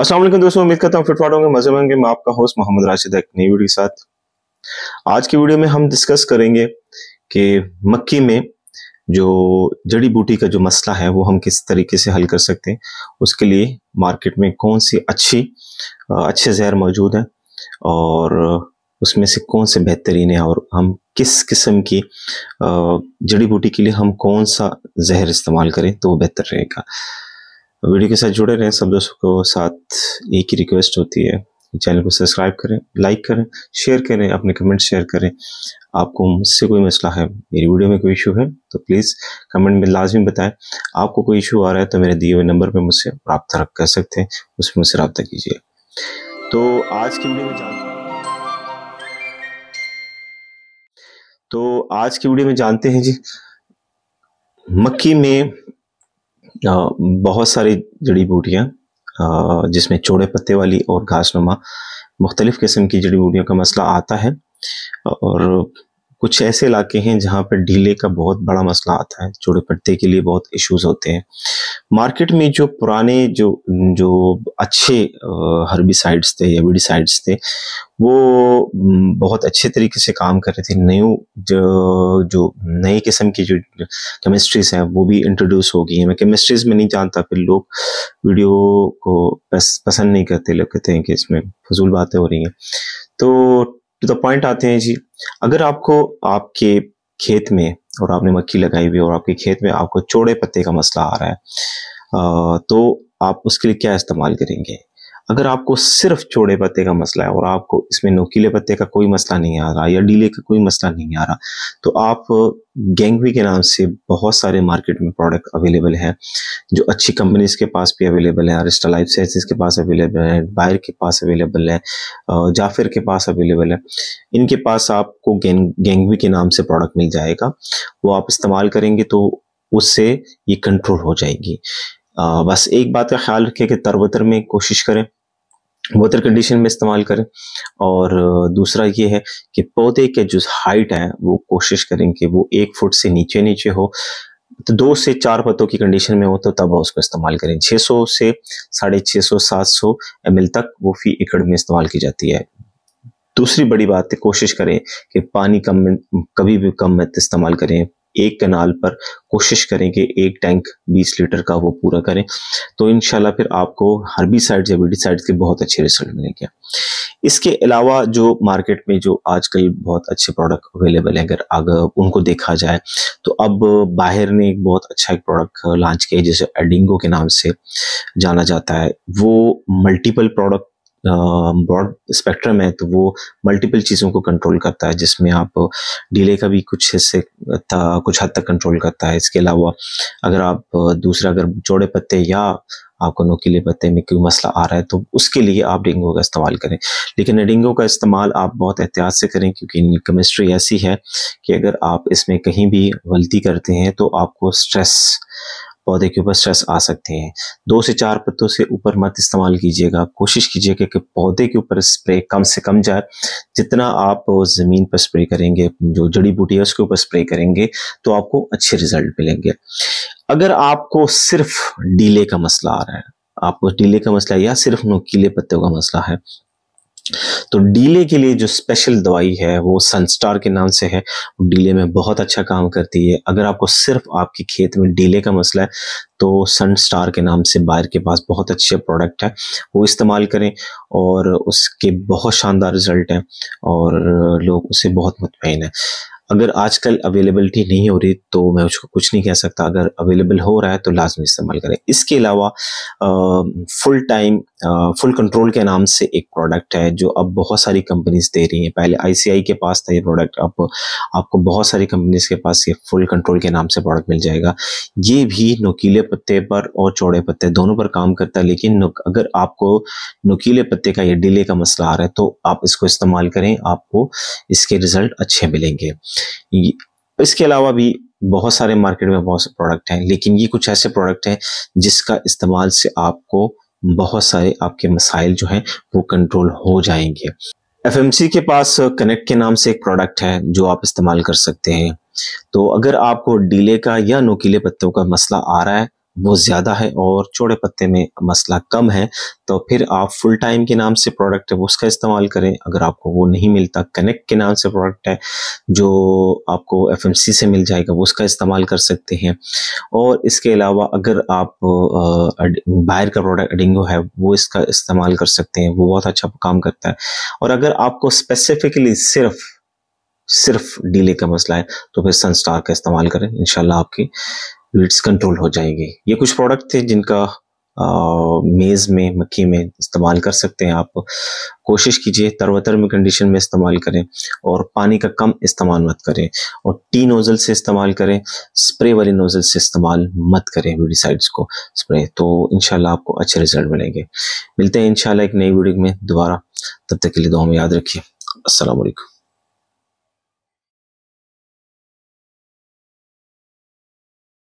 अस्सलाम वालेकुम दोस्तों, उम्मीद करता हूँ फिटफाट होंगे, मजे में होंगे। मैं आपका होस्ट मोहम्मद राशिद एक नई वीडियो के साथ। आज की वीडियो में हम डिस्कस करेंगे कि मक्की में जो जड़ी बूटी का जो मसला है वो हम किस तरीके से हल कर सकते हैं। उसके लिए मार्केट में कौन सी अच्छे जहर मौजूद हैं और उसमें से कौन से बेहतरीन है और हम किस किस्म की जड़ी बूटी के लिए हम कौन सा जहर इस्तेमाल करें तो वो बेहतर रहेगा। वीडियो के साथ जुड़े रहें। सब दोस्तों को साथ एक ही रिक्वेस्ट होती है, चैनल को सब्सक्राइब करें, लाइक करें, शेयर करें, अपने कमेंट शेयर करें। आपको मुझसे कोई मसला है, मेरी वीडियो में कोई इशू है तो प्लीज़ कमेंट में लाजमी बताएं। आपको कोई इशू आ रहा है तो मेरे दिए हुए नंबर पे मुझसे रब्ता कर सकते हैं, उसमें मुझसे रब्ता कीजिए। तो आज की वीडियो में जानते हैं जी, मक्की में बहुत सारी जड़ी बूटियाँ जिसमें चौड़े पत्ते वाली और घासनुमा मुख्तलिफ किस्म की जड़ी बूटियों का मसला आता है। और कुछ ऐसे इलाके हैं जहाँ पर ढीले का बहुत बड़ा मसला आता है, चौड़े पत्ते के लिए बहुत इश्यूज होते हैं। मार्केट में जो पुराने जो अच्छे हर्बिसाइड्स थे या वीडिसाइड्स थे वो बहुत अच्छे तरीके से काम कर रहे थे। जो नई किस्म की जो केमिस्ट्रीज हैं वो भी इंट्रोड्यूस हो गई हैं। मैं केमिस्ट्रीज में नहीं जानता, फिर लोग वीडियो को पसंद नहीं करते, लोग कहते हैं कि इसमें फजूल बातें हो रही हैं। तो टू द पॉइंट आते हैं जी। अगर आपको आपके खेत में और आपने मक्की लगाई हुई और आपके खेत में आपको चौड़े पत्ते का मसला आ रहा है तो आप उसके लिए क्या इस्तेमाल करेंगे। अगर आपको सिर्फ चौड़े पत्ते का मसला है और आपको इसमें नोकीले पत्ते का कोई मसला नहीं आ रहा या डीले का कोई मसला नहीं आ रहा तो आप गैंगवी के नाम से बहुत सारे मार्केट में प्रोडक्ट अवेलेबल हैं जो अच्छी कंपनीज के पास भी अवेलेबल है। अरिस्टा लाइफ साइंसेज के पास अवेलेबल है, बायर के पास अवेलेबल है, जाफिर के पास अवेलेबल है। इनके पास आपको गैंगवी के नाम से प्रोडक्ट मिल जाएगा, वो आप इस्तेमाल करेंगे तो उससे ये कंट्रोल हो जाएगी। बस एक बात का ख्याल रखें कि तरबतर में कोशिश करें, वाटर कंडीशन में इस्तेमाल करें। और दूसरा ये है कि पौधे के जो हाइट है वो कोशिश करें कि वो 1 फुट से नीचे हो, तो 2 से 4 पत्तों की कंडीशन में हो तो तब उसको इस्तेमाल करें। 600 से 650 700 ml तक वो फी एकड़ में इस्तेमाल की जाती है। दूसरी बड़ी बात है, कोशिश करें कि पानी कभी भी कम मत इस्तेमाल करें। एक कनाल पर कोशिश करें कि एक टैंक 20 लीटर का वो पूरा करें, तो इंशाल्लाह फिर आपको हर्बिसाइड्स या वीडिसाइड्स के बहुत अच्छे रिजल्ट मिलेंगे। इसके अलावा जो मार्केट में जो आजकल बहुत अच्छे प्रोडक्ट अवेलेबल हैं, अगर उनको देखा जाए तो अब बाहर ने एक बहुत अच्छा एक प्रोडक्ट लॉन्च किया जिसे एडिंगो के नाम से जाना जाता है। वो मल्टीपल प्रोडक्ट ब्रॉड स्पेक्ट्रम है, तो वो मल्टीपल चीज़ों को कंट्रोल करता है, जिसमें आप डिले का भी कुछ हद तक कंट्रोल करता है। इसके अलावा अगर आप अगर चौड़े पत्ते या आपको नोकीले पत्ते में कोई मसला आ रहा है तो उसके लिए आप डेंगू का इस्तेमाल करें। लेकिन डेंगू का इस्तेमाल आप बहुत एहतियात से करें, क्योंकि इनकी केमिस्ट्री ऐसी है कि अगर आप इसमें कहीं भी गलती करते हैं तो आपको पौधे के ऊपर स्ट्रेस आ सकते हैं। 2 से 4 पत्तों से ऊपर मत इस्तेमाल कीजिएगा। कोशिश कीजिएगा कि पौधे के ऊपर स्प्रे कम से कम जाए। जितना आप ज़मीन पर स्प्रे करेंगे, जो जड़ी बूटी है उसके ऊपर स्प्रे करेंगे तो आपको अच्छे रिजल्ट मिलेंगे। अगर आपको सिर्फ डीले का मसला आ रहा है, आपको डीले का मसला या सिर्फ नोकीले पत्तों का मसला है, तो डीले के लिए जो स्पेशल दवाई है वो सनस्टार के नाम से है। डीले में बहुत अच्छा काम करती है। अगर आपको सिर्फ आपके खेत में डीले का मसला है तो सनस्टार के नाम से बायर के पास बहुत अच्छे प्रोडक्ट है, वो इस्तेमाल करें और उसके बहुत शानदार रिजल्ट हैं और लोग उससे बहुत मुतमईन हैं। अगर आजकल अवेलेबिलिटी नहीं हो रही तो मैं उसको कुछ नहीं कह सकता, अगर अवेलेबल हो रहा है तो लाजमी इस्तेमाल करें। इसके अलावा फुल कंट्रोल के नाम से एक प्रोडक्ट है जो अब बहुत सारी कंपनीज दे रही हैं। पहले आईसीआई के पास था ये प्रोडक्ट, अब आपको बहुत सारी कंपनीज के पास ये फुल कंट्रोल के नाम से प्रोडक्ट मिल जाएगा। ये भी नोकीले पत्ते पर और चौड़े पत्ते दोनों पर काम करता है, लेकिन अगर आपको नोकीले पत्ते का या डीले का मसला आ रहा है तो आप इसको इस्तेमाल करें, आपको इसके रिजल्ट अच्छे मिलेंगे। इसके अलावा भी बहुत सारे मार्केट में बहुत से प्रोडक्ट हैं, लेकिन ये कुछ ऐसे प्रोडक्ट हैं जिसका इस्तेमाल से आपको बहुत सारे आपके मसाइल जो हैं वो कंट्रोल हो जाएंगे। एफएमसी के पास कनेक्ट के नाम से एक प्रोडक्ट है जो आप इस्तेमाल कर सकते हैं। तो अगर आपको डीले का या नोकीले पत्तों का मसला आ रहा है वो ज़्यादा है और चौड़े पत्ते में मसला कम है, तो फिर आप फुल टाइम के नाम से प्रोडक्ट है वो उसका इस्तेमाल करें। अगर आपको वो नहीं मिलता, कनेक्ट के नाम से प्रोडक्ट है जो आपको एफएमसी से मिल जाएगा, वो उसका इस्तेमाल कर सकते हैं। और इसके अलावा अगर आप बाहर का प्रोडक्ट एडिंगो है वो इसका इस्तेमाल कर सकते हैं, वो बहुत अच्छा काम करता है। और अगर आपको स्पेसिफिकली सिर्फ डीले का मसला है तो फिर सनस्टार का इस्तेमाल करें, इंशाल्लाह आपकी वीड्स कंट्रोल हो जाएंगी। ये कुछ प्रोडक्ट थे जिनका मेज में, मक्की में इस्तेमाल कर सकते हैं आप। कोशिश कीजिए तरवतर में कंडीशन में इस्तेमाल करें और पानी का कम इस्तेमाल मत करें और टी नोजल से इस्तेमाल करें, स्प्रे वाली नोजल से इस्तेमाल मत करें वीडिसाइड्स को स्प्रे, तो इंशाल्लाह आपको अच्छे रिजल्ट मिलेंगे। मिलते हैं इंशाल्लाह एक नई वीडियो में दोबारा, तब तक के लिए दुआ में याद रखिए। अस्सलाम वालेकुम।